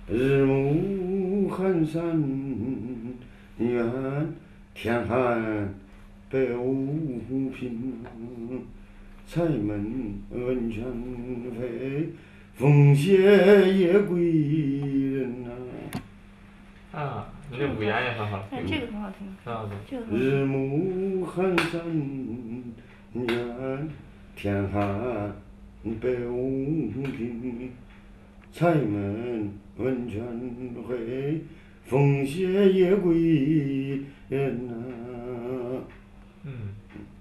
日暮寒山远，天寒北无凭。柴门温泉飞，风歇夜归人呐。 啊，你这五言也很好听。 但这个很好听。 啊，对。 这个很好听。 日暮寒山远，天寒北无凭。柴门温泉回，风歇夜归人呐。 嗯。